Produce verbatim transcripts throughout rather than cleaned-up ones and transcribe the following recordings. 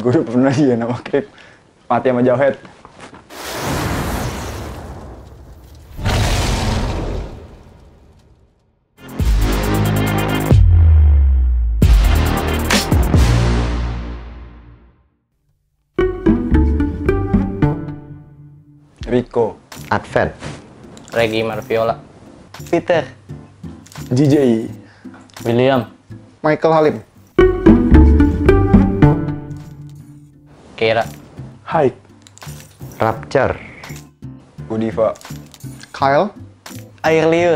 Gue udah pernah sih ya nama Krip. Mati sama Jawhead. Rico, Advent, Regi Marviola, Peter, J J, William, Michael Halim, Kira, Haik, Rapture, Godiva, Kyle, Air liur.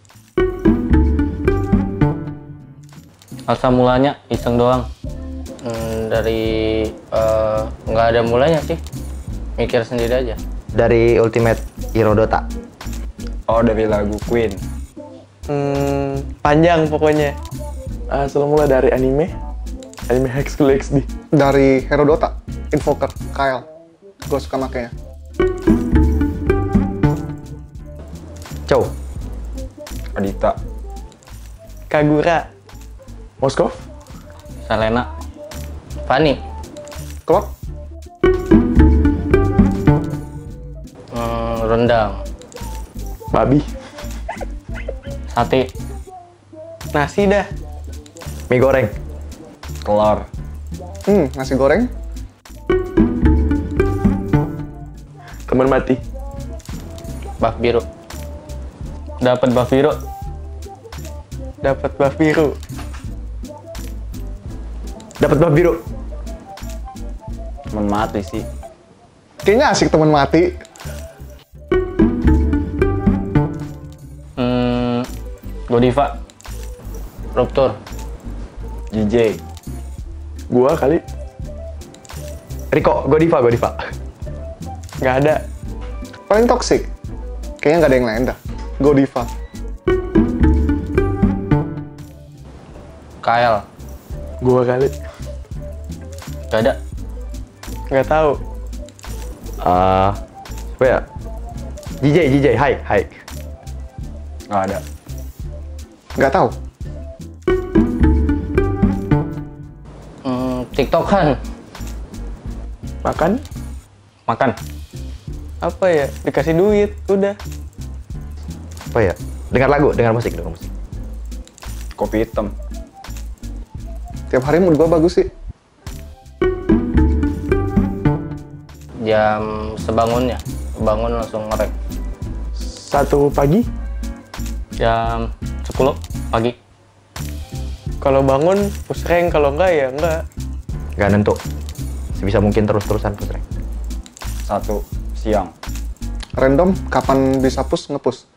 asal mulanya iseng doang. Hmm, dari eh, nggak ada mulanya sih, mikir sendiri aja. dari Ultimate Hero Dota, oh dari lagu Queen. Hmm, panjang pokoknya. asal mula dari anime, anime High School X D. dari Herodota, Invoker, Kyle. Gue suka makanya. Chow, Adita, Kagura, Moskov, Selena, Fanny, Clock, hmm, rendang, Babi, sate, nasi dah. mie goreng, Telur, hmm, nasi goreng, teman mati, buff biru. Dapat buff biru, Dapat buff biru. dapat buff biru, temen mati sih. kayaknya asik temen mati. hmm, Godiva, Ruptur, J J, gua kali, Rico, Godiva, Godiva, Nggak ada. Paling toxic. Kayaknya nggak ada yang lain dah. Godiva, Kyle, gua kali, gak ada. Nggak tahu. uh, apa ya? J J, J J, Haik, Haik, nggak ada. nggak tahu. Hmm, TikTokan, makan, makan, Apa ya? Dikasih duit, udah. apa ya? Dengar lagu, dengar musik, dengar musik. Kopi hitam, Tiap hari mood gue bagus sih. jam sebangunnya, bangun langsung ngerek. satu pagi, Jam sepuluh pagi, Kalau bangun push rank, kalau enggak ya enggak. Gak nentu. Sebisa mungkin terus-terusan push rank. satu siang, Random, kapan bisa push, nge-push.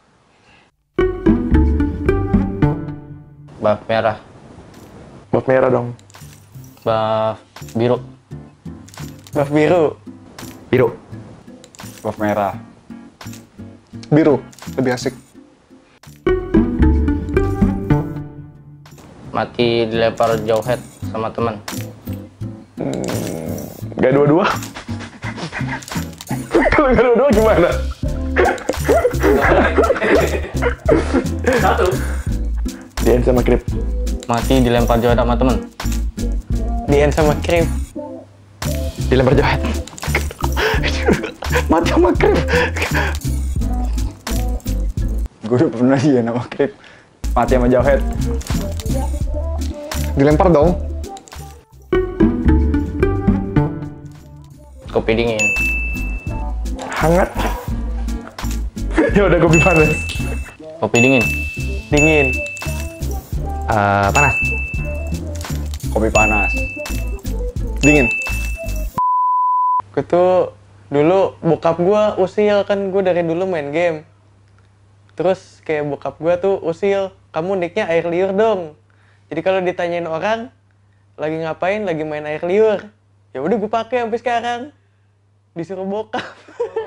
buff merah, buff merah dong, buff biru, Buff biru. Biru, buff merah, Biru, lebih asik. mati dilempar jauh head sama teman. gak dua-dua. Kalau gak dua-dua gimana? Satu. D N sama Krip, Mati dilempar jauh head sama teman. D N sama Krip. dilempar jahat. Mati sama Krip. gue udah pernah sih ya nama Krip. Mati sama Jawhead. Dilempar dong. Kopi dingin, hangat. Ya udah kopi panas, kopi dingin, Dingin. Uh, panas, Kopi panas, Dingin. Gue tuh dulu bokap gue usil, kan gue dari dulu main game. Terus kayak bokap gue tuh usil, kamu nicknya air liur dong. Jadi kalau ditanyain orang lagi ngapain, lagi main air liur, ya udah gue pakai sampai sekarang. Disuruh bokap.